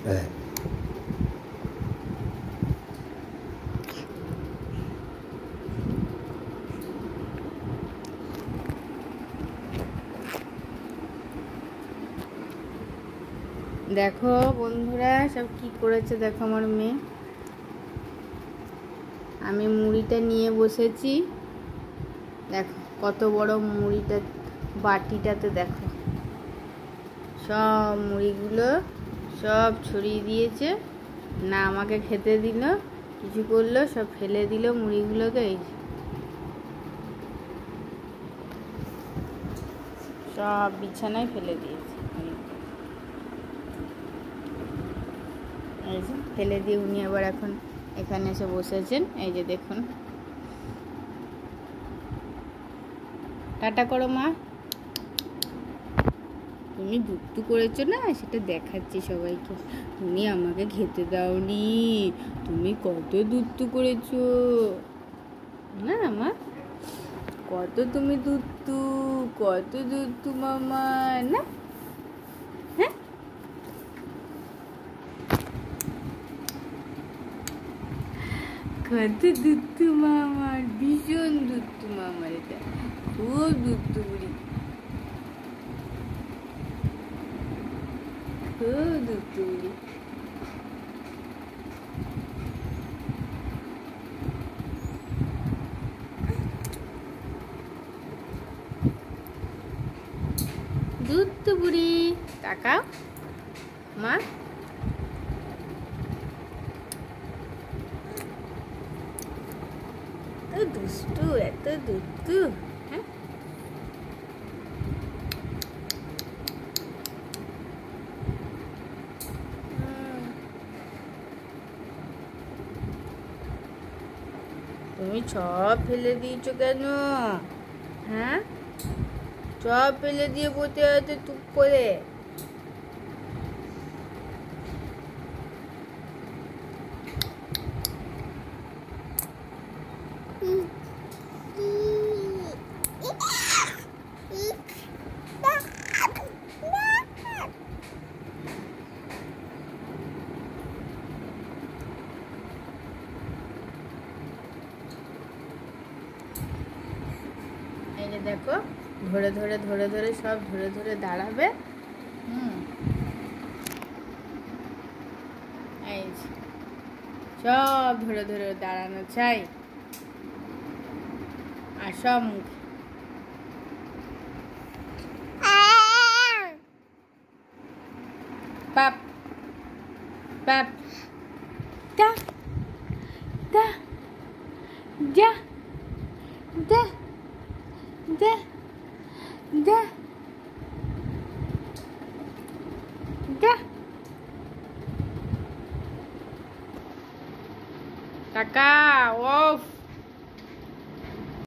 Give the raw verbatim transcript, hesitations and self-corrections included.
হ্যাঁ দেখো বন্ধুরা সব কি করেছে দেখো আমার মেয়ে। আমি মুড়িটা নিয়ে বসেছি, দেখো কত বড় মুড়িটা, বাটিটাতে দেখো সব মুড়িগুলো সব ছড়িয়ে দিয়েছে, না আমাকে খেতে দিল, কিছু করলো, সব ফেলে দিল মুড়িগুলোকে। এই সব বিছানায় ফেলে দিয়েছে, এই যে ফেলে দিয়ে উনি আবার এখন এখানে এসে বসেছেন। এই যে দেখুন, টাটা করো মা। তুমি দুট্টু করেছো না, সেটা দেখাচ্ছি সবাইকে। তুমি আমাকে খেতে দাওনি, তুমি কত দুট্টু করেছো না মা, কত তুমি দুট্টু, কত দুট্টু মামা না। হ্যাঁ কত দুট্টু মামার, ভীষণ দুট্টু মামার, এটা খুব দুট্টু বুড়ি, খুব দুট্টু বুড়ি। দুট্টু বুড়ি তাকাও মা। এত দুষ্টু, এত দুষ্টু। হ্যাঁ তুমি সব ফেলে দিয়েছো কেন? হ্যাঁ সব ফেলে দিয়ে বসে আছে চুপ করে। এই যে দেখো, ধরে ধরে ধরে ধরে সব ধরে ধরে দাঁড়াবে। হুম এই সব ধরে ধরে দাঁড়ানো চাই, আর সব মুখে পাপ পাপ দা দা দা দা দা দা দা কাকা অফ।